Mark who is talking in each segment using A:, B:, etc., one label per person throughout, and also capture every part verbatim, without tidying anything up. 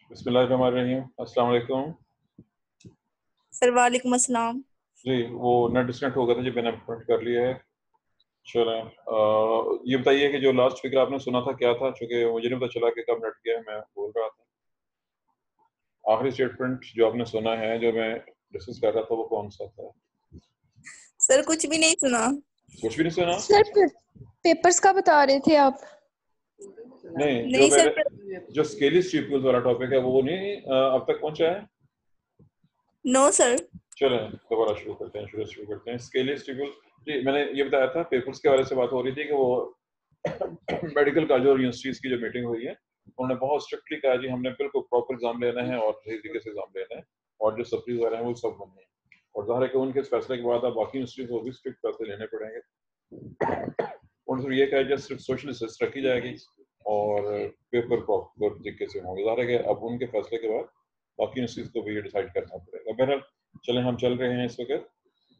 A: बिस्मिल्लाहिर्रहमानिर्रहीम। अस्सलाम वालेकुम।
B: सर वालेकुम अस्सलाम।
A: जी, वो नेट डिस्कनेक्ट हो गया था जी, मैंने पॉइंट कर लिया है। चलें, अ, ये बताइए कि जो लास्ट फिगर आपने सुना था क्या था? चूँकि मुझे नहीं पता चला कि कब नेट गया, मैं बोल रहा था। आखिरी स्टेटमेंट जो आपने सुना है, जो मैं डिस्कस कर रहा था, वो कौन-सा था?
B: सर कुछ भी नहीं सुना।
A: कुछ भी नहीं सुना?
C: सर पे, पेपर्स का बता रहे थे आप?
A: नहीं, जो
B: नहीं सर पर...
A: मैंने जो स्केली स्टीपल्स वाला टॉपिक है वो नहीं अ, अब तक पहुँचा है?
B: No sir.
A: चलें, दोबारा शुरू करते हैं शुरू से शुरू करते हैं। स्केली स्टीपल जी, मैंने ये बताया था पेपर्स के बारे से बात हो रही थी कि वो मेडिकल कॉलेज और यूनिवर्सिटीज़ की जो मीटिंग हुई है, उन्होंने बहुत स्ट्रिक्टली कहा जी हमने बिल्कुल प्रॉपर एग्ज़ाम लेना है और सही तरीके से एग्ज़ाम लेना है और जो सप्लीज़ वगैरह हैं वो सब बननी है। और ज़ाहिर है कि उनके इस फैसले के बाद अब बाकी यूनिवर्सिटीज़ को भी स्ट्रिक्ट फैसले लेने पड़ेंगे। उन्होंने ये कहा जस्ट सिर्फ सोशल लिस्ट रखी जाएगी और पेपर प्रॉपर तरीके से होंगे। ज़ाहिर है कि अब उनके फैसले के बाद बाकी यूनिवर्सिटीज़ को भी ये डिसाइड करना पड़ेगा। बहरहाल चलें, हम चल रहे हैं इस वक़्त।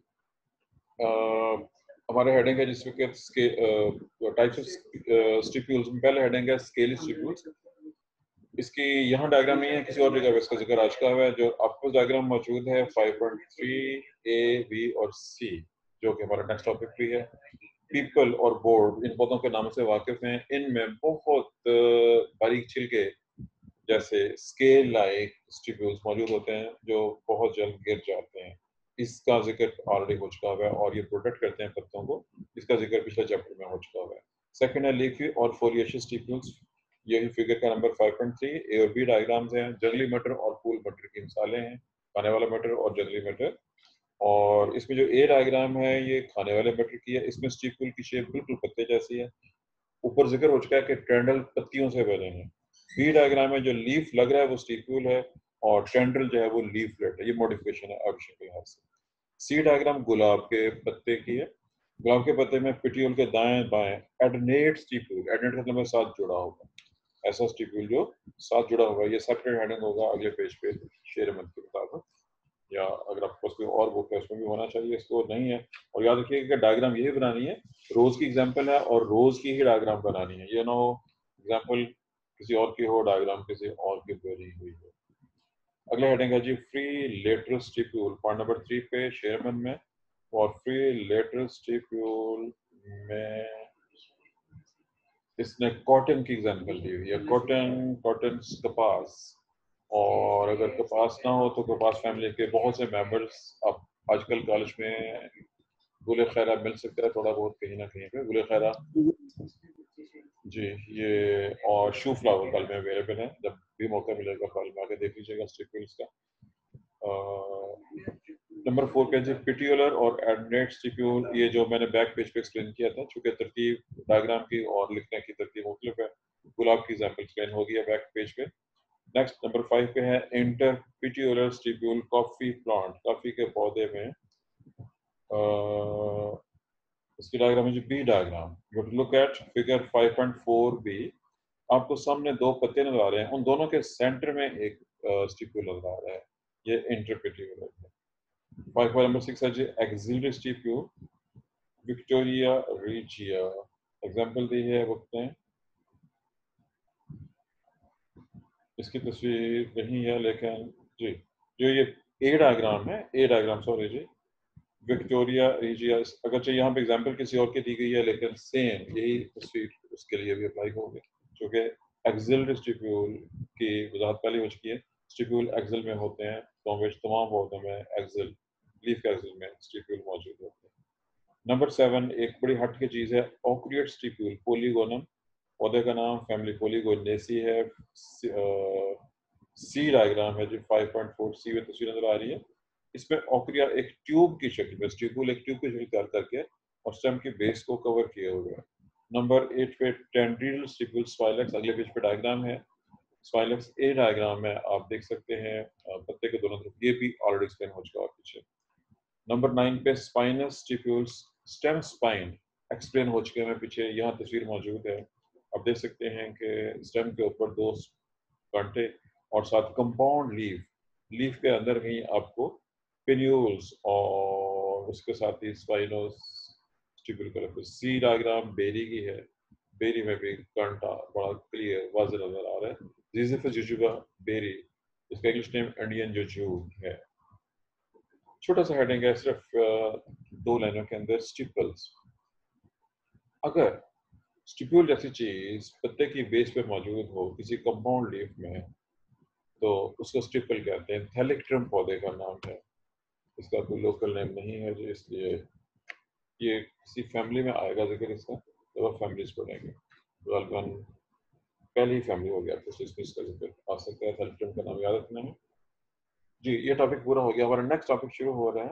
A: अ, हमारे हेडिंग है जिस वक़्त स्के अ, टाइप्स ऑफ स्टिप्यूल्स में पहले हेडिंग है स्केली स्टिप्यूल्स। इसकी यहाँ डायग्राम नहीं है, किसी और जगह पे इसका जिक्र आज का हुआ है। जो आपको डायग्राम मौजूद है five point three A, B और सी, जो कि हमारा नेक्स्ट टॉपिक भी है। पीपल और बोर्ड इन पौधों के नाम से वाकिफ हैं। इनमें बहुत बारीक छिलके जैसे स्केल लाइक स्टिप्यूल्स मौजूद होते हैं जो बहुत जल्द गिर जाते हैं। इसका जिक्र ऑलरेडी हो चुका हुआ है और ये प्रोटेक्ट करते हैं पत्तों को। इसका जिक्र पिछले चैप्टर में हो चुका हुआ है। सेकंड है लीफी और फोलिएशियस स्टिप्यूल्स। यही फिगर का number five point three. A और बी डायग्राम्स हैं। जंगली मटर और फूल मटर की मिसालें हैं, खाने वाला मटर और जंगली मटर। और इसमें जो ए डायग्राम है ये खाने वाले मटर की है। इसमें स्टिप्यूल की शेप बिल्कुल पत्ते जैसी है। ऊपर जिक्र हो चुका है कि टेंडल पत्तियों से बने हैं। बी डायग्राम में जो लीफ लग रहा है वो स्टिप्यूल है और टेंडल जो है वो लीफलेट है। ये मॉडिफिकेशन है आर्टिफिशियल के लिहाज से। सी डायग्राम गुलाब के पत्ते की है। गुलाब के पत्ते में पिटियोल के दाएं बाएं एडनेट स्टिप्यूल, एडनेट का मतलब साथ जुड़ा होगा, ऐसा स्टिप्यूल जो साथ जुड़ा होगा। ये सेपरेट हेडिंग होगा अगले पेज पे शेर अहमद के मुताबिक, या अगर आपके पास कोई और बुक है उसमें भी होना चाहिए, इसको नहीं है। और याद रखिएगा कि डायग्राम यही बनानी है, रोज की एग्जांपल है और रोज की ही डायग्राम बनानी है। ये ना हो एग्जांपल किसी और की हो, डायग्राम किसी और की बनी हुई हो। अगला हेडिंग है जी free lateral stipule, point number three पे शेयरमैन में। और फ्री लेटरल स्टिप्यूल में इसने कॉटन की एग्जांपल दी हुई है। कॉटन, कॉटन कपास। और अगर कपास ना हो तो कपास फैमिली के बहुत से मेंबर्स अब आजकल कॉलेज में गुल खैरा मिल सकता है थोड़ा बहुत कहीं ना कहीं पे। गुल खैरा जी, ये और शू फ्लावर कल में अवेलेबल है, जब भी मौका मिलेगा कल में आके देख लीजिएगा स्टिप्यूल्स का। नंबर फोर पे जी पिटियोलर और एडनेट स्टिप्यूल, ये जो मैंने बैक पेज पे एक्सप्लेन किया था, चूंकि तरतीब डायग्राम की और लिखने की तरतीब मुख्तलिफ है। गुलाब की एग्जाम्पल एक्सप्लेन हो गया बैक पेज पे। नेक्स्ट नंबर फाइव पे है interpetiolar stipule coffee plant, coffee के पौधे में। uh, इसकी डायग्राम है जी B diagram. But look at figure five point four B. आपको सामने दो पत्ते नजर आ रहे हैं, उन दोनों के सेंटर में एक स्टिप्यूल नजर आ रहा है, ये इंटरपिटियोलर है। फाइव पॉइंट नंबर सिक्स है जी axillary stipule, Victoria regia. Example दी है वक्त में, इसकी तस्वीर नहीं है लेकिन जी जो ये ए डायग्राम है, ए डायग्राम सॉरी जी, विक्टोरिया रीजिया। अगरचे यहाँ पे एग्जांपल किसी और की दी गई है लेकिन सेम यही तस्वीर उसके लिए भी अप्लाई होगी, क्योंकि एक्सिलरी स्टिप्यूल की वजाहत पहले हो चुकी है। स्टिप्यूल एक्सिल में होते हैं, तो तमाम पौधों में एक्सिल, लीफ के एक्सिल में स्टिप्यूल मौजूद होते हैं। नंबर सेवन एक बड़ी हट की चीज है, ऑक्रियट स्टिप्यूल पोलीगोनम। पौधे का नाम फैमिली पोलीगोनेसी है। सी डायग्राम है जी फाइव पॉइंट फोर सी में तस्वीर नजर आ रही है। इसमें ऑक्रिया एक ट्यूब की शक्ल में, स्टिप्यूल एक ट्यूब की शक्ल तैयार करके और स्टेम की बेस को कवर किए हुए है। नंबर एट पे टेंड्रिल स्टिप्यूल स्वाइलेक्स, अगले पेज पे डायग्राम है। स्वाइलेक्स ए डायग्राम में आप देख सकते हैं पत्ते के दोनों तरफ, ये भी ऑलरेडी एक्सप्लेन हो चुका है पीछे। नंबर नाइन पे spinous stipules, stem spine explain हो चुके हैं पीछे, यहाँ तस्वीर मौजूद है। आप देख सकते हैं कि स्टेम के ऊपर दो कांटे और साथ कंपाउंड लीफ, लीफ के अंदर ही आपको पिन्यूल्स और उसके साथ ही स्पाइनोस स्टिप्यूल का। सी डायग्राम बेरी की है, बेरी में भी कांटा बड़ा क्लियर वाज़ेह नजर आ रहा है। Ziziphus jujuba berry, इसका इंग्लिश नेम इंडियन जुजू है। छोटा सा हेडिंग है, सिर्फ दो लाइनों के अंदर, स्टिपल्स। अगर स्टिप्यूल जैसी चीज पत्ते की बेस पे मौजूद हो किसी कंपाउंड लीफ में, तो उसको स्टिपल कहते हैं। थैलिक्ट्रम पौधे का नाम है, इसका कोई लोकल नेम नहीं है जी, इसलिए ये किसी फैमिली में आएगा जिक्र इसका, तो वह फैमिलीज पढ़ेंगे। गलबन पहली ही फैमिली हो गया तो इसमें इसका जिक्र आ सकता है। थैलिक्ट्रम का नाम याद रखना है जी। ये टॉपिक पूरा हो गया, हमारा नेक्स्ट टॉपिक शुरू हो रहा है।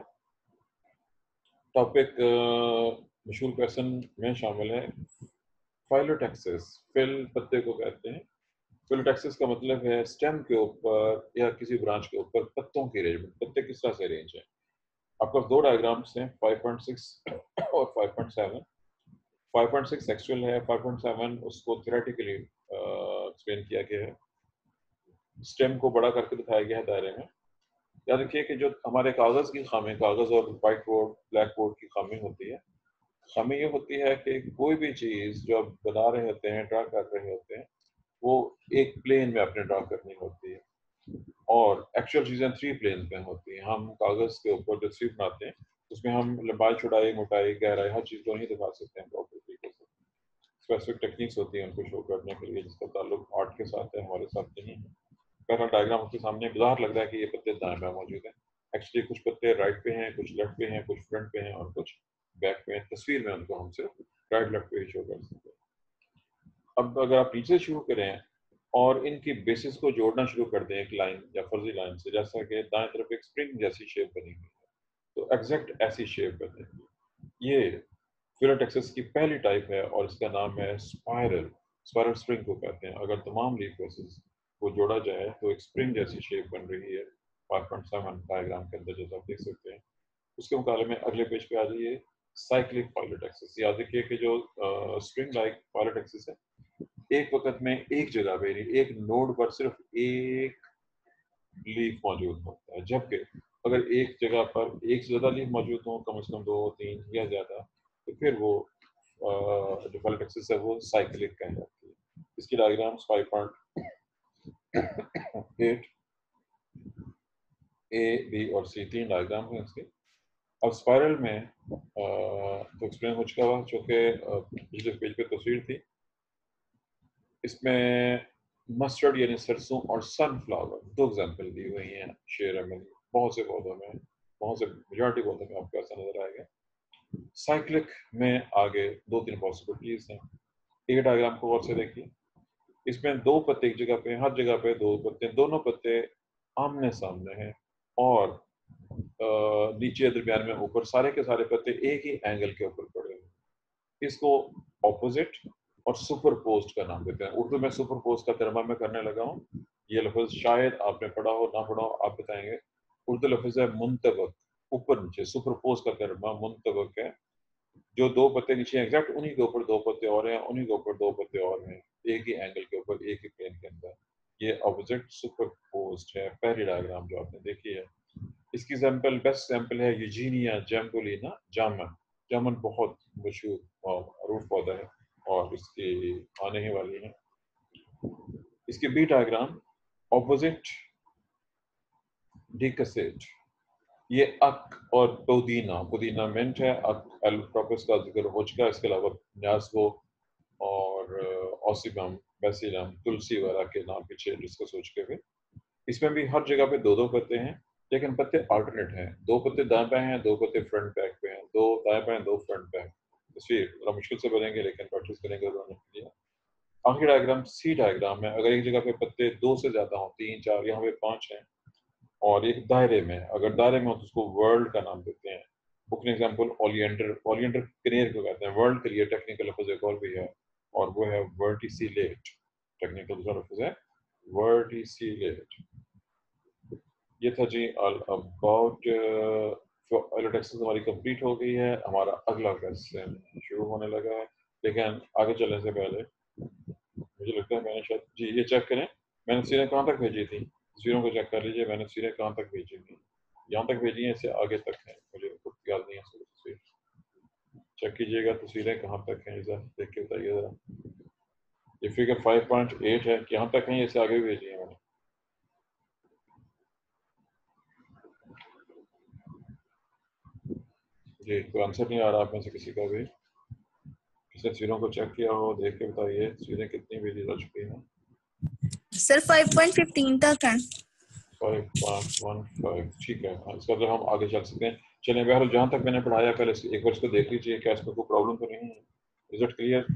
A: टॉपिक मशहूर क्वेश्चन में शामिल है फाइलोटैक्सिस। फिल पत्ते को कहते हैं। फिलोटैक्सिस का मतलब है स्टेम के ऊपर या किसी ब्रांच के ऊपर पत्तों की अरेंजमेंट, पत्ते किस तरह से अरेंज है। आपके पास दो डायग्राम्स हैं, फाइव पॉइंट सिक्स और five point seven. Five point six actual है, फाइव पॉइंट सेवन उसको थ्योरेटिकली एक्सप्लेन किया गया है। स्टेम को बड़ा करके दिखाया गया है दायरे में। याद रखिए कि जो हमारे कागज की खामी, कागज और व्हाइट बोर्ड ब्लैक बोर्ड की खामी होती है, खामी ये होती है कि कोई भी चीज जो आप बना रहे होते हैं, ड्रा कर रहे होते हैं, वो एक प्लेन में आपने ड्रा करनी होती है, और एक्चुअल चीजें थ्री प्लेन में होती हैं। हम कागज के ऊपर जो थ्री बनाते हैं उसमें हम लंबाई, चौड़ाई, मोटाई, गहराई हर चीज को नहीं दिखा सकते हैं प्रॉपर तरीके से। स्पेसिफिक टेक्निक्स होती हैं उनको शो करने के लिए, जिसका ताल्लुक आर्ट के साथ है, हमारे साथ नहीं है। पहला डायग्राम आपके सामने बाहर लग रहा है कि ये पत्ते दाएं में मौजूद हैं, एक्चुअली कुछ पत्ते राइट पे हैं, कुछ लेफ्ट पे हैं, कुछ फ्रंट पे हैं और कुछ बैक पे हैं। तस्वीर में उनको हम सिर्फ राइट लेफ्ट पे ही शो कर सकते हैं। अब अगर आप नीचे शुरू करें और इनकी बेसिस को जोड़ना शुरू कर दें एक लाइन या फर्जी लाइन से, जैसा कि दाएं तरफ एक स्प्रिंग जैसी शेप बनी हुई है, तो एग्जैक्ट ऐसी शेप बनेगी। ये फिलोटैक्सिस की पहली टाइप है और इसका नाम है स्पाइरल। स्पाइरल स्प्रिंग को कहते हैं। अगर तमाम लीफ बेसिस को जोड़ा जाए तो एक स्प्रिंग जैसी शेप बन रही है फाइव पॉइंट सेवन डायग्राम के अंदर, जैसा आप देख सकते हैं। उसके मुकाबले में अगले पेज पे आ जाइए, साइक्लिक फाइलोटैक्सिस। याद रखिए कि जो स्प्रिंग लाइक फाइलोटैक्सिस है, एक वक्त में एक जगह पे, एक नोड पर सिर्फ एक लीफ मौजूद होता है, जबकि अगर एक जगह पर एक से ज्यादा लीफ मौजूद हो, कम से कम दो, तीन या ज्यादा, तो फिर वो जो फाइलोटैक्सिस है वो साइक्लिक कहलाती है। इसकी diagrams five point eight, A, B और सी, तीन डायग्राम हैं इसके। अब स्पाइरल में तो एक्सप्लेन हो चुका हुआ, चूँकि पिछले पेज पे तस्वीर थी। इसमें मस्टर्ड यानी सरसों और सनफ्लावर दो एग्जाम्पल दी हुई हैं शेयर में। बहुत से पौधों में, बहुत से मेजॉरिटी पौधों में आपको ऐसा नजर आएगा। साइक्लिक में आगे दो तीन पॉसिबिलिटीज हैं। एक डायग्राम को और से देखिए, इसमें दो पत्ते एक जगह पे, हर जगह पे दो पत्ते, दोनों पत्ते आमने सामने हैं और नीचे दरमियान में ऊपर सारे के सारे पत्ते एक ही एंगल के ऊपर पड़े हुए। इसको ऑपोजिट और सुपरपोज्ड का नाम देते हैं। उर्दू में सुपरपोज का तर्जमा मैं करने लगा हूँ। ये लफ्ज शायद आपने पढ़ा हो, ना पढ़ा हो, आप बताएंगे। उर्दू लफ्ज है मुंतबक, ऊपर नीचे। सुपरपोज का तर्जमा मुंतबक है। जो दो पत्ते नीचे एग्जैक्ट उन्हीं के ऊपर दो पत्ते और हैं, उन्हीं के ऊपर दो पत्ते और हैं, एक ही एंगल के ऊपर, एक ही प्लेन के अंदर। ये ऑपोजिट सुपरपोज्ड है, पहली डायग्राम जो आपने देखी है। इसकी एग्जांपल, बेस्ट एग्जांपल है यूजीनिया जैम्बुलिना जामन। जामन बहुत मशहूर रूट पौधा है और इसकी आने ही वाली है। इसकी बी डायग्राम ऑपोजिट डिकसेट। ये अक और पुदीना, पुदीना मिंट है, अक एलोट्रोपिस का जिक्र हो चुका है। इसके अलावा न्यासगो और ऑसिबम, बेसिलम, तुलसी वाला के नाम पीछे डिस्कस हो चुके हुए। इसमें भी हर जगह पे दो दो पत्ते हैं, लेकिन पत्ते अल्टरनेट हैं। दो पत्ते दाएं बाएं हैं, दो पत्ते फ्रंट बैक पे हैं, दो दाएं बाएं, दो फ्रंट बैक। तस्वीर थोड़ा मुश्किल से बनेंगे लेकिन प्रैक्टिस करेंगे बनाने के लिए। आखिरी डायग्राम सी डायग्राम है। अगर एक जगह पे पत्ते दो से ज्यादा हो, तीन, चार, यहाँ पे पांच हैं, और एक दायरे में, अगर दायरे में हो तो उसको वर्ल्ड का नाम देते हैं। बुक एग्जाम्पल ओलियंडर, ओलियंडर कनेर को कहते हैं। वर्ल्ड के लिए टेक्निकल लफ्ज एक और भी है और वो है वर्टिसिलेट। टेक्निकल दूसरा लफ्ज है वर्टिसिलेट। ये था जी ऑल अबाउट फाइलोटैक्सिस। हमारी कंप्लीट हो गई है। हमारा अगला क्वेश्चन शुरू होने लगा है, लेकिन आगे चलने से पहले मुझे लगता है मैंने शायद जी ये चेक करें, मैंने तस्वीरें कहाँ तक भेजी थी। तस्वीरों को चेक कर लीजिए, मैंने तस्वीरें कहाँ तक भेजी थी। यहाँ तक भेजी हैं, इससे आगे तक हैं, मुझे खुद याद नहीं है सारी तस्वीर। चेक कीजिएगा तस्वीरें कहाँ तक हैं, जरा देख के बताइए जरा। ये फिगर फाइव पॉइंट एट है, यहाँ तक है, इसे आगे भी भेजी है मैंने। जी, कोई आंसर नहीं आ रहा आप में से किसी का भी? किसी तस्वीरों को चेक किया हो, देख के बताइए तस्वीरें कितनी भेजी जा चुकी हैं।
B: सर फाइव पॉइंट फिफ्टीन तक है।
A: फाइव पॉइंट वन फाइव, ठीक है। हाँ, इसका मतलब हम आगे चल सकते हैं। चलिए बहरहाल जहाँ तक मैंने पढ़ाया पहले एक बार इसको देख लीजिए, क्या इसमें कोई प्रॉब्लम तो नहीं है? Is it clear?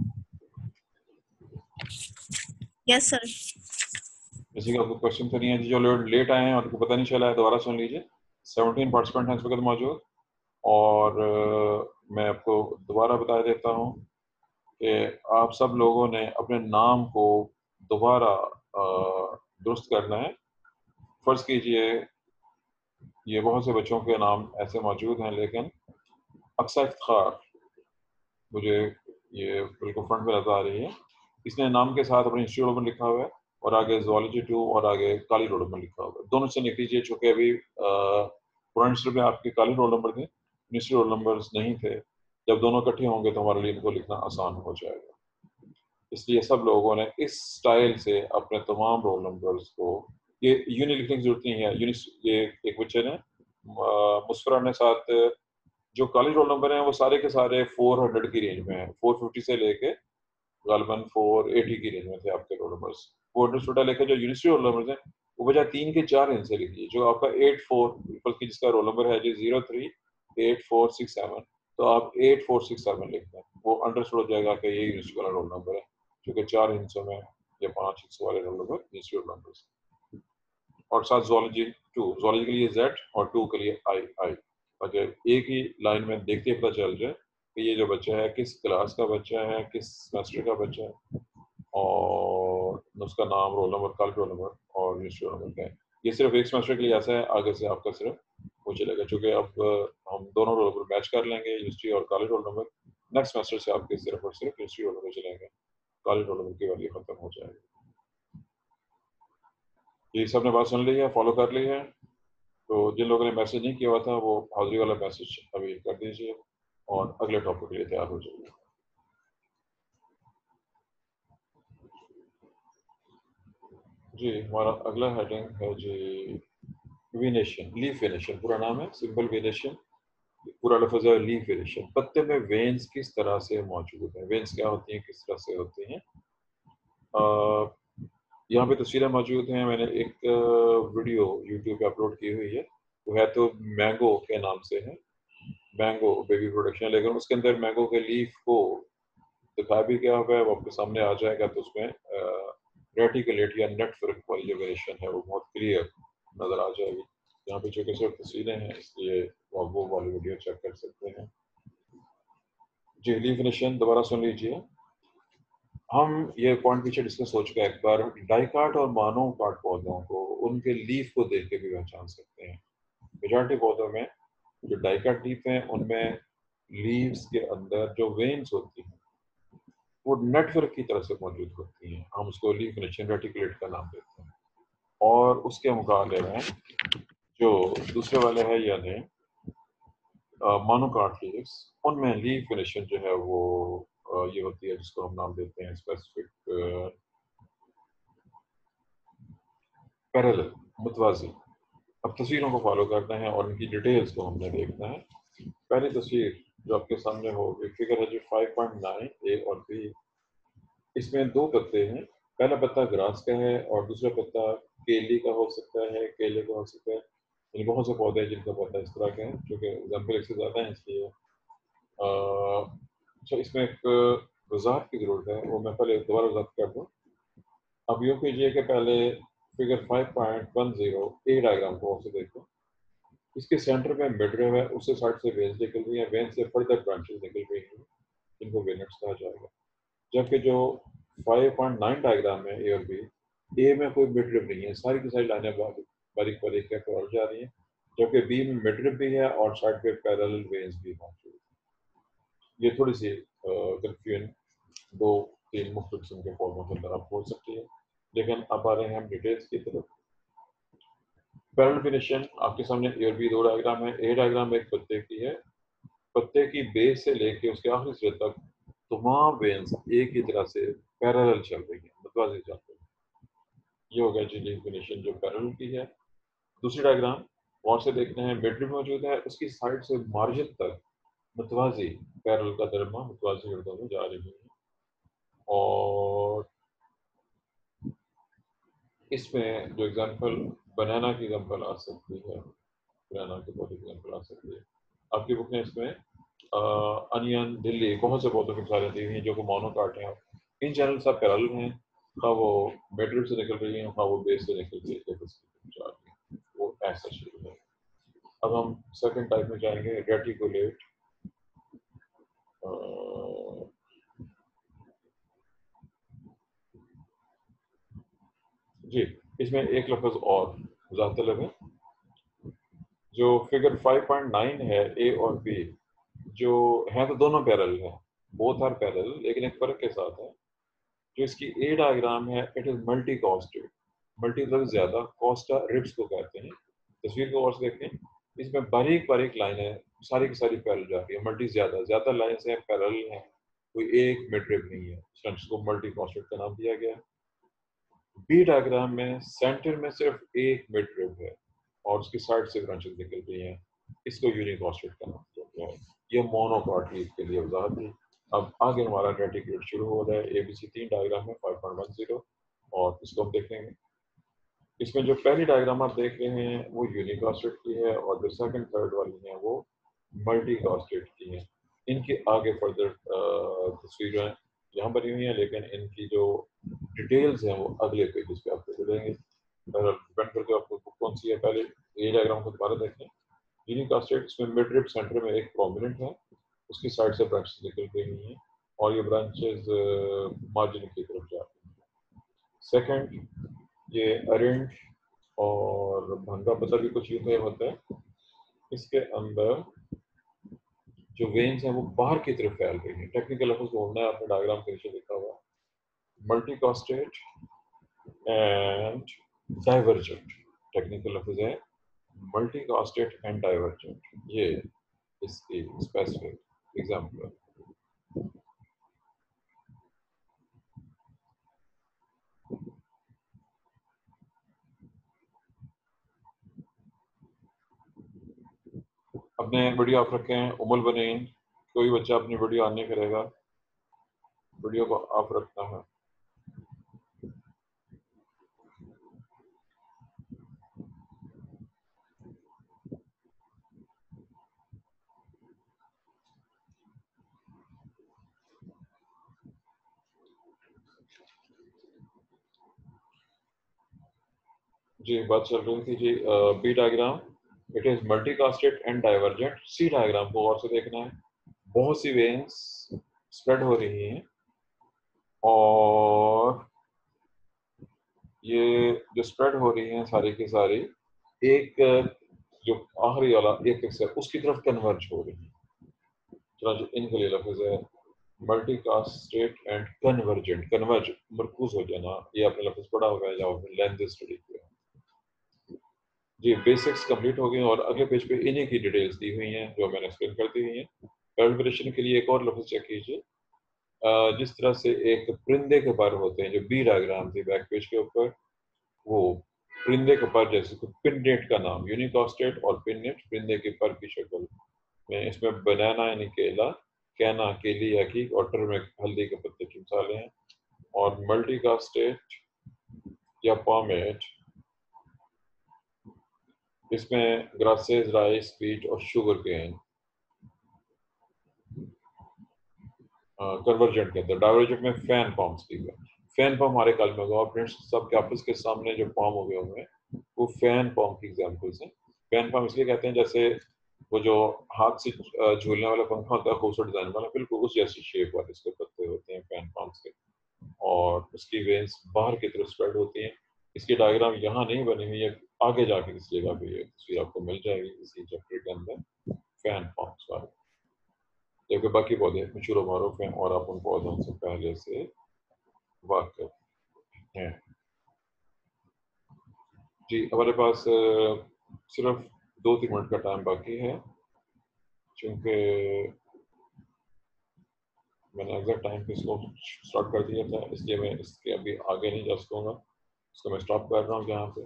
B: Yes sir.
A: किसी का कोई क्वेश्चन तो नहीं है? जो लोग लेट आए हैं उनको पता नहीं चला है, दोबारा सुन लीजिए। सेवनटीन पार्टिसिपेंट हैं इस वक्त मौजूद, और uh, मैं आपको दोबारा बता देता हूँ कि आप सब लोगों ने अपने नाम को दोबारा दुरुस्त करना है। फर्ज कीजिए ये बहुत से बच्चों के नाम ऐसे मौजूद हैं, लेकिन अक्सर इफ्तार, मुझे ये बिल्कुल फ्रंट में नजर आ रही है, इसने नाम के साथ अपने इंस्टीट्यूट में लिखा हुआ है और आगे ज़ूलॉजी टू और आगे काली रोड में लिखा हुआ है। दोनों से लिख लीजिए, चूँकि अभी पुराने इंस्टीट्यूट में आपके काली रोड नंबर थे, इंस्टीट्यूट रोल नंबर्स नहीं थे। जब दोनों इकट्ठे होंगे तो हमारे लिए इनको लिखना आसान हो जाएगा। इसलिए सब लोगों ने इस स्टाइल से अपने तमाम रोल नंबर्स को, ये यूनि लिखने की जरूरत नहीं है। यूनि ये एक बच्चे ने मुस्फरा ने साथ जो काली रोल नंबर हैं वो सारे के सारे फोर हंड्रेड की रेंज में है, फोर फिफ्टी से लेके गालबन फोर एटी की रेंज में थे आपके रोल नंबर्स। वो अंडरस्टूड लेके जो यूनिवर्सिटी रोल नंबर्स हैं वो बजाय तीन के चार रेंज से लिखिए। जो आपका एट फोर बल्कि जिसका रोल नंबर है जो zero three eight four six seven, तो आप एट फोर सिक्स सेवन लिखते हैं, वो अंडरस्टूड हो जाएगा कि ये यूनिवर्सिटी वाला रोल नंबर है, क्योंकि चार हिस्सों में या पांच हिस्सों वाले roll number university roll numbers. और साथ ज़ूलॉजी टू, ज़ूलॉजी के लिए जेड और टू के लिए आई आई, अगर एक ही लाइन में देखते पता चल जाए कि ये जो बच्चा है किस क्लास का बच्चा है, किस सेमेस्टर का बच्चा है, और उसका नाम, roll number, college roll number और यूनिवर्सिटी रोल नंबर क्या है। ये सिर्फ एक सेमेस्टर के लिए ऐसा है, आगे से आपका सिर्फ वो चलेगा। चूँकि अब हम दोनों रोल नंबर मैच कर लेंगे, यूनिवर्सिटी और college roll number, next semester से आपके सिर्फ और सिर्फ यूनिवर्सिटी रोल नंबर चलेंगे, कॉलेज रोल नंबर की वैल्यू खत्म हो जाएगी। ये सबने बात सुन ली है, फॉलो कर ली है? तो जिन लोगों ने मैसेज नहीं किया हुआ था वो हाजिरी वाला मैसेज अभी कर दीजिए और अगले टॉपिक के लिए तैयार हो जाइए। जी, हमारा अगला हेडिंग है जी वेनेशन, लीफ वेनेशन पूरा नाम है, सिंपल वेनेशन पूरा लफ्ज़ है लीफ वेनेशन। पत्ते में वेन्स किस तरह से मौजूद हैं, वेन्स क्या होती हैं, किस तरह से होती हैं। यहाँ पे तस्वीरें मौजूद हैं, मैंने एक वीडियो यूट्यूब पे अपलोड की हुई है, वो है तो मैंगो के नाम से है, मैंगो बेबी प्रोडक्शन, लेकिन उसके अंदर मैंगो के लीफ को दिखाया भी क्या हुआ है वो आपके सामने आ जाएगा। तो उसमें रेटिकुलेट या नेट वर्क वाली जो वेरिएशन है वो बहुत क्लियर नज़र आ जाएगी। यहाँ पे चूँकि सिर्फ तस्वीरें हैं इसलिए वो वो वाली वीडियो चेक कर सकते हैं। जी, लीफ वेरिएशन दोबारा सुन लीजिए। हम ये पॉइंट पीछे डिस्कस हो चुका है एक बार, डाइकाट और मोनोकाट पौधों को उनके लीफ को देख के भी पहचान सकते हैं। मेजॉरिटी पौधों में जो डाइकाट लीफ हैं उनमें लीव्स के अंदर जो वेन्स होती हैं वो नेटवर्क की तरह से मौजूद होती हैं, हम उसको लीफ वेनेशन रेटिकुलेट का नाम देते हैं। और उसके मुकाबले में जो दूसरे वाले हैं यानी मोनोकाट लीव्स, उनमें लीफ वेनेशन जो है वो uh, ये होती है जिसको हम नाम देते हैं स्पेसिफिक पैरेलल, मुतवाज़ी। अब तस्वीरों को फॉलो करते हैं और इनकी डिटेल्स को हमने देखना है। पहली तस्वीर जो आपके सामने हो, एक फिगर है जो फाइव पॉइंट नाइन ए और बी। इसमें दो पत्ते हैं, पहला पत्ता ग्रास का है और दूसरा पत्ता केले का हो सकता है, केले का हो सकता है। यानी बहुत से पौधे हैं जिनका पत्ता इस तरह का है, क्योंकि एग्जाम्पल एक से ज़्यादा है इसलिए। अच्छा, इसमें एक वजाहत की ज़रूरत है, वो मैं पहले दोबारा वजाहत कर दूँ। अब यूँ कीजिए कि पहले figure five point one zero A diagram को से देखो। इसके सेंटर में मिडरिव है, उससे साइड से वेन्स निकल रही है, वेन्स से फर्दर ब्रांचेस निकल रही हैं, इनको वेनेट्स कहा जाएगा। जबकि जो फाइव पॉइंट नाइन डायग्राम है ए और बी, ए में कोई मिडरिव नहीं है, सारी की सारी लाइनें बारीक बारीक करके और जा रही हैं, जबकि बी में मिडरिव भी है और साइड पे पैरेलल वेन्स भी मौजूद है। ये थोड़ी सी कंफ्यूजन दो तीन मुख्तलिफ किस्म के फॉर्मों के अंदर आप हो सकती है, लेकिन अब आ रहे हैं हम डिटेल्स की तरफ। पैरेलल वेनेशन आपके सामने ए और बी दो डायग्राम है। ए डायग्राम एक पत्ते की है, पत्ते की बेस से लेके उसके आखिरी सिरे तक तमाम वेन्स एक ही तरह से पैरेलल चल रही हैं, मुतवाज़ी चल रही हैं। ये हो गया जी डेफिनेशन जो पैरेलल की है। दूसरी डायग्राम और से देखते हैं, मिड रिब मौजूद है, उसकी साइड से मार्जिन तक मुतवाज़ी पैरेलल का दरमा मुतवाज़ी उर्दू में जा रही है। और इसमें जो एग्जांपल बनाना की एग्जांपल आ सकती है, बनाना की बहुत एग्जांपल आ सकती है आपकी बुक में। इसमें अनियन, दिल्ली, बहुत से पौधों की मिसालें दी हुई हैं जो कि मोनोकाट हैं। इन चैनल सब पैरेलल हैं, हाँ वो मिड से निकल रही हैं, हाँ वो बेस से निकल रही है, वो ऐसा शुरू है। अब हम सेकंड टाइप में जाएंगे, रेटिकुलेट। जी, इसमें एक लफ्ज़ और वज़ाहत तलब है, जो फिगर फाइव पॉइंट नाइन है, ए और बी जो हैं तो दोनों पैरेलल हैं, बोथ आर पैरेलल, लेकिन एक फ़र्क के साथ है। जो इसकी ए डायग्राम है, it is multicostate. Multi मतलब ज़्यादा, कोस्टा रिब्स को कहते हैं। तस्वीर को और से देखें, इसमें बारीक बारीक लाइनें सारी की सारी पैरेलल जा रही है। मल्टी ज़्यादा ज़्यादा लाइन्स हैं, पैरेलल हैं, कोई एक मिड रिब नहीं है, इसको मल्टी कॉस्टेड का नाम दिया गया है। बी डायग्राम में सेंटर में सिर्फ एक मिड रिब है और उसकी साइड से ब्रांचेस निकल रही हैं, इसको यूनिकॉस्टेड का नाम दिया गया है। ये मोनोकॉट के लिए वजाहत थी। अब आगे हमारा रेटिकुलेट शुरू हो रहा है। ए बी सी तीन डायग्राम है, फाइव पॉइंट वन ज़ीरो, और इसको हम देखेंगे। इसमें जो पहली डायग्राम आप देख रहे हैं वो यूनिकॉस्टेड की है, और जो सेकंड थर्ड वाली है वो मल्टीकॉस्टेड की है। इनके आगे फर्दर तस्वीरें यहाँ बनी हुई हैं, लेकिन इनकी जो डिटेल्स हैं वो अगले पेजेस पे आपको मिलेंगे। डिपेंड करके आपको बुक कौन सी है। पहले ये डायग्राम को दोबारा देखें। यूनिकॉस्टेड, इसमें मिड रिब सेंटर में एक प्रोमिनेंट है, उसकी साइड से ब्रांचेस निकल रही हैं और ये ब्रांचेस मार्जिन की तरफ जा रही हैं। सेकंड, ये अरेंज और भंगा पता भी कुछ यूं होता है। इसके अंदर जो वेन्स हैं वो बाहर की तरफ फैल रही हैं। टेक्निकल लफ्ज़ ढूंढना है, आपने डायग्राम के नीचे लिखा हुआ मल्टीकॉस्टेड एंड डाइवर्जेंट। टेक्निकल लफ्ज़ है मल्टीकॉस्टेड एंड डाइवर्जेंट, ये इसकी स्पेसिफिक एग्जांपल है। अपने वीडियो आप रखे हैं उमुल बनीन, कोई बच्चा अपनी वीडियो ऑन नहीं करेगा, वीडियो को ऑफ रखना है। जी, बात चल रही थी जी। B diagram, it is multicostate and divergent. C diagram को और से देखना है, बहुत सी वेन्स स्प्रेड हो रही हैं और ये जो स्प्रेड हो रही हैं सारी की सारी एक जो आखिरी वाला एक है उसकी तरफ कन्वर्ज हो रही है। चलो इनके लिए लफ्ज़ है मल्टीकास्टेड एंड कन्वर्जेंट। कन्वर्ज मरकूज हो जाना, ये आपने लफ्ज़ पढ़ा होगा या आपने लेंथ स्टडी किया। जी, बेसिक्स कंप्लीट हो गए और अगले पेज पे इन्हीं की डिटेल्स दी हुई हैं जो मैंने एक्सप्लेन कर दी हुई हैं। कैलकुलेशन के लिए एक और लफ्ज़ चेक कीजिए। जिस तरह से एक परिंदे के पर होते हैं, जो बी डायग्राम थी बैक पेज के ऊपर, वो परिंदे के पर जैसे पिननेट का नाम यूनिकॉस्टेड और पिननेट परिंदे के पर की शक्ल में। इसमें बनाना यानी केला, कैना केली या की, और टर्मरिक हल्दी के पत्ते की मिसालें हैं। और मल्टीकास्टेड या पॉमेट, इसमें ग्रासेस, राइस, व्हीट और शुगर केन कन्वर्जेंट के अंदर। डाइवर्जेंट में फैन पॉम्स की है। फैन पॉम हमारे कल में होगा, फ्रेंड्स सबके आपस के सामने जो पॉम हुए हुए हैं वो फैन पॉम की एग्जांपल्स हैं। फैन पॉम इसलिए कहते हैं जैसे वो जो हाथ से झूलने वाला पंखा होता है खूबसूरत डिजाइन वाला, बिल्कुल उस जैसी शेप वाले इसके पत्ते होते हैं फैन पॉम्स के, और उसकी वेन्स बाहर की तरफ स्प्रेड होती हैं। इसकी डायग्राम यहाँ नहीं बनी हुई है, आगे जाके किसी जगह पे ये तस्वीर आपको मिल जाएगी इसी चैप्टर के अंदर फैन पॉम्स वाले। जबकि बाकी पौधे मशहूर मारूफ हैं और आप उन पौधों से पहले से वाकिफ हैं। जी, हमारे पास सिर्फ दो तीन मिनट का टाइम बाकी है, चूँकि मैंने एग्जैक्ट टाइम पे इसको स्टार्ट कर दिया था, इसलिए मैं इसके अभी आगे नहीं जा सकूँगा, इसको मैं स्टॉप कर रहा हूँ यहाँ पे।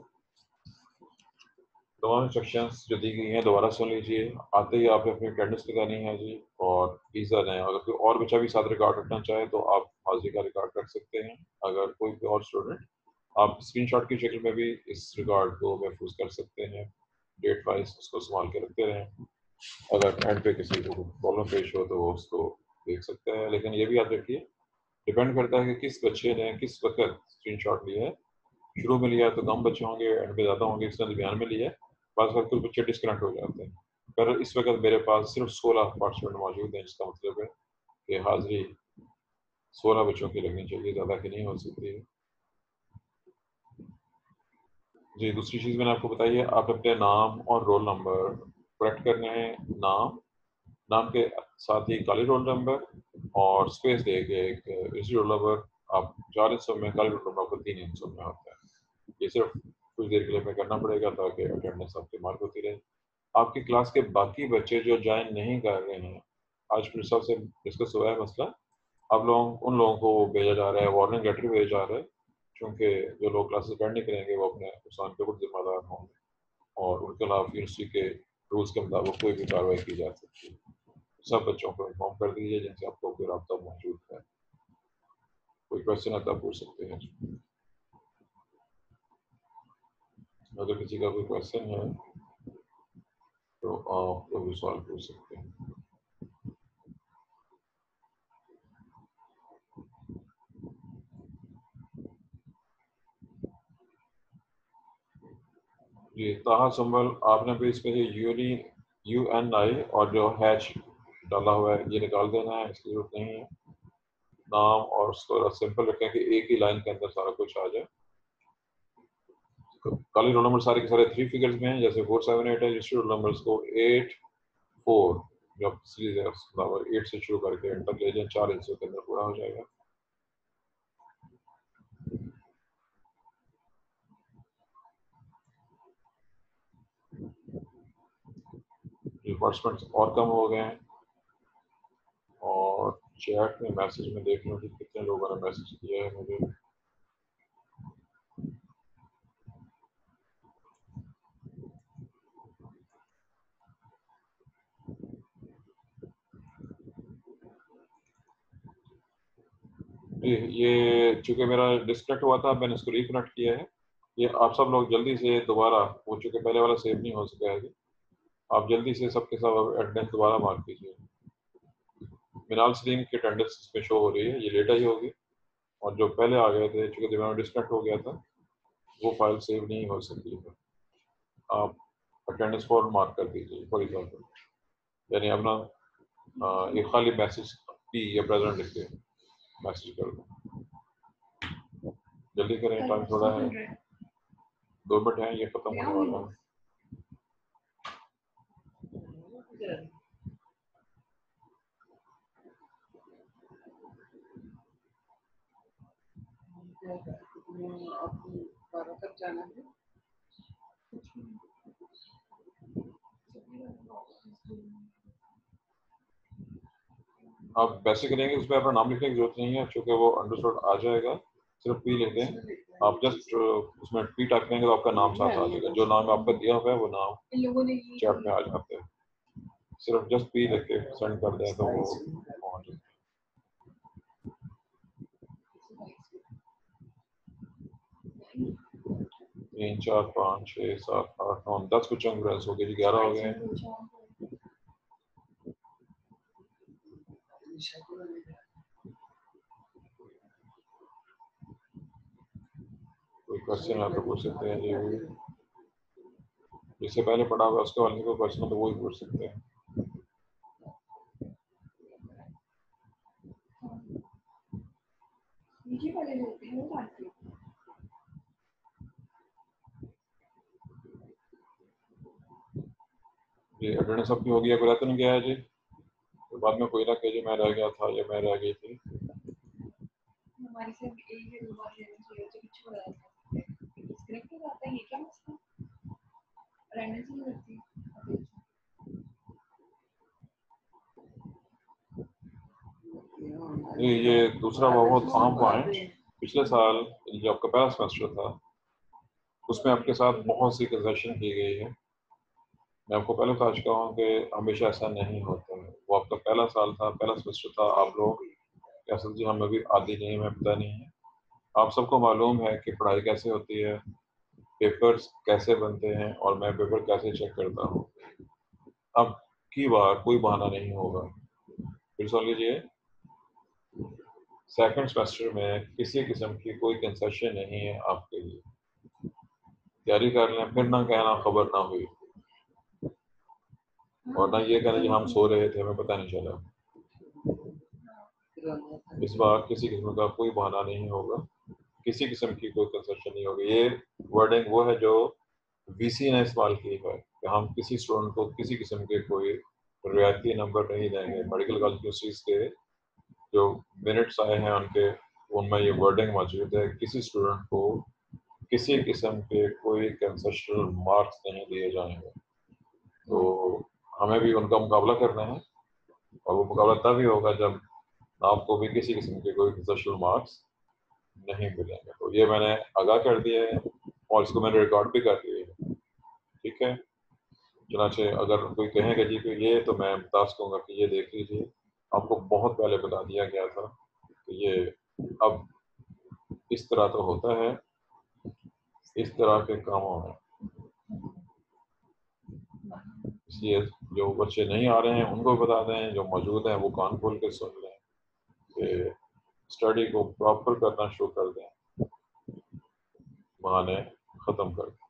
A: तमाम इंस्ट्रक्शंस जो दी गई हैं दोबारा सुन लीजिए। आते ही आपने अपनी अटेंडेंस लगानी है जी और प्लीज़ आ जाएँ। अगर कोई और बच्चा भी साथ रिकॉर्ड रखना चाहे तो आप हाजिरी का रिकॉर्ड रख सकते हैं। अगर कोई भी और स्टूडेंट, आप स्क्रीनशॉट की शक्ल में भी इस रिकॉर्ड को महफूज कर सकते हैं, डेट वाइज उसको संभाल के रखते रहें। अगर एंड पे किसी को प्रॉब्लम पेश हो तो वो उसको देख सकते हैं, लेकिन ये भी याद रखिए डिपेंड करता है कि किस बच्चे ने किस वक्त स्क्रीनशॉट लिया है। शुरू में लिया है तो कम बच्चे होंगे, एंड पे ज़्यादा होंगे, इसने दरमियान में लिया है, बाज़ वक्त कुछ बच्चे डिस्कनेक्ट हो जाते हैं। पर इस वक्त मेरे पास सिर्फ सोलह पार्टिसिपेंट मौजूद हैं, जिसका मतलब है कि हाजिरी सोलह बच्चों की लगनी चाहिए, ज़्यादा की नहीं हो सकती है। जी, दूसरी चीज़ मैंने आपको बताई है, आप अपने नाम और रोल नंबर करेक्ट करने हैं। नाम नाम के साथ ही काली रोल नंबर और स्पेस दे के एक इसी रोल नंबर आप चार हिस्सों में, काली रोल नंबर आपको तीन हिस्सों में होता है। ये सिर्फ कुछ देर के लिए हमें करना पड़ेगा ताकि अटेंडेंस आपकी मार्क होती रहे। आपकी क्लास के बाकी बच्चे जो ज्वाइन नहीं कर रहे हैं, आज प्रिंसिपल से डिस्कस हुआ है मसला, आप लोगों उन लोगों को भेजा जा रहा है, वार्निंग लेटर भेजा जा रहा है, क्योंकि जो लोग क्लासेस अटेंड नहीं करेंगे वो अपने नुकसान के ऊपर जिम्मेदार होंगे और उनके खिलाफ यूनिवर्सिटी के रूल्स के मुताबिक कोई भी कार्रवाई की जा सकती है। सब बच्चों को इन्फॉर्म कर दीजिए जिनसे आपको कोई रब्ता मौजूद है। कोई क्वेश्चन आता पूछ सकते हैं। अगर किसी का कोई क्वेश्चन है तो आप कोई भी सवाल पूछ सकते हैं। जी, ताहा संबल आपने भी इसमें यूनी यू एन आई और जो हैच डाला हुआ है ये निकाल देना है, इसकी जरूरत नहीं है। नाम और उसको सिंपल रखें कि एक ही लाइन के अंदर सारा कुछ आ जाए। काली रोल नंबर सारे के सारे थ्री फिगर्स में हैं, जैसे फोर सेवन एट है, रजिस्टर्ड रोल नंबर्स को एट फोर जब सीरीज है नंबर एट से शुरू करके एंड तक ले जाएं, चार हिस्सों के अंदर पूरा हो जाएगा। पार्टिसिपेंट्स और कम हो गए हैं और चैट में मैसेज में देख लो कि कितने लोगों ने मैसेज किया है मुझे। ये चूंकि मेरा डिस्कनेक्ट हुआ था, मैंने इसको रिकनेक्ट किया है। ये आप सब लोग जल्दी से दोबारा, वो चूंकि पहले वाला सेव नहीं हो सका है, आप जल्दी से सबके सब अटेंडेंस दोबारा मार्क कीजिए। मिनाल सलीम की अटेंडेंस इसमें शो हो रही है, ये लेट आई होगी, और जो पहले आ गए थे चूंकि दिमाग डिस्कनेक्ट हो गया था वो फाइल सेव नहीं हो सकती है। आप अटेंडेंस फॉर मार्क कर दीजिए फॉर एग्जाम्पल, यानी अपना एक खाली मैसेज पी या प्रेजेंट लिख के मैसेज कर दो। जल्दी करें, टाइम थोड़ा है, दो मिनट है, ये खत्म होने वाला है। आप वैसे करेंगे उसमें अपना नाम लिखने की जरूरत नहीं है, चूंकि वो अंडरस्टूड आ जाएगा, सिर्फ पी लिख दें। आप जस्ट उसमें पी टाइप करेंगे तो आपका नाम साथ आ जाएगा, जो नाम आपका दिया हुआ है वो नाम चैट में आ जाते हैं। सिर्फ जस्ट पी लिख के सेंड कर दें तो वो पहुंच जाए। तीन चार पाँच छः सात आठ नौ दस कुछ अंक हो गए जी, ग्यारह हो गए। कोई क्वेश्चन आप पूछ सकते हैं जी, जिससे पहले पढ़ा हुआ उसके वाले को क्वेश्चन तो वो ही पूछ सकते हैं। जी अटेंडेंस सबकी हो गया, कोई रहता नहीं गया है जी, तो बाद में कोई ना कहे जी मैं रह गया था या मैं रह गई थी। हमारी सिर्फ एक ही दो बार लेने चाहिए तो कुछ हो रहा है, स्क्रिप्ट हो जाता है, ये क्या मसला अटेंडेंस नहीं लगती। ये ये दूसरा बहुत अहम पॉइंट, पिछले साल जो आपका पहला सेमेस्टर था उसमें आपके साथ बहुत सी कंसेशन की गई है। मैं आपको पहले बता चुका हूँ कि हमेशा ऐसा नहीं होता है। वो आपका पहला साल था, पहला सेमेस्टर था, आप लोग क्या जी हमें अभी आदि नहीं है, पता नहीं है। आप सबको मालूम है कि पढ़ाई कैसे होती है, पेपर्स कैसे बनते हैं और मैं पेपर कैसे चेक करता हूँ। अब की बार कोई बहाना नहीं होगा। फिर सुन लीजिए, सेकंड सेमेस्टर में किसी किस्म की कोई कंसेशन नहीं है आपके लिए। तैयारी कर लें, फिर ना कहना खबर ना हुई, और ना ये कहना कि हम सो रहे थे हमें पता नहीं चला। इस बार किसी किस्म का कोई बहाना नहीं होगा, किसी किस्म की कोई कंसेशन नहीं होगी। ये वर्डिंग वो है जो वीसी ने इस्तेमाल की है कि हम किसी स्टूडेंट को किसी किस्म के कोई रियायती नंबर नहीं देंगे। मेडिकल कॉलेज यूनिवर्सिटीज के जो मिनट्स आए हैं उनके, उनमें ये वर्डिंग मौजूद है, किसी स्टूडेंट को किसी किस्म के कोई कंसेशनल मार्क्स नहीं दिए जाएंगे। तो हमें भी उनका मुकाबला करना है, और वो मुकाबला तभी होगा जब आपको भी किसी किस्म के कोई कंसेशनल मार्क्स नहीं मिलेंगे। तो ये मैंने आगाह कर दिया है और इसको मैंने रिकॉर्ड भी कर दिया है, ठीक है। चनाचे अगर कोई कहेगा जी तो ये, तो मैं बता सकूँगा कि ये देख लीजिए, आपको बहुत पहले बता दिया गया था कि ये अब इस तरह तो होता है इस तरह के कामों में। इसलिए जो बच्चे नहीं आ रहे हैं उनको भी बता दें, जो मौजूद हैं वो कान खोल के सुन लें कि स्टडी को प्रॉपर करना शुरू कर दें, बहाने ख़त्म कर दें।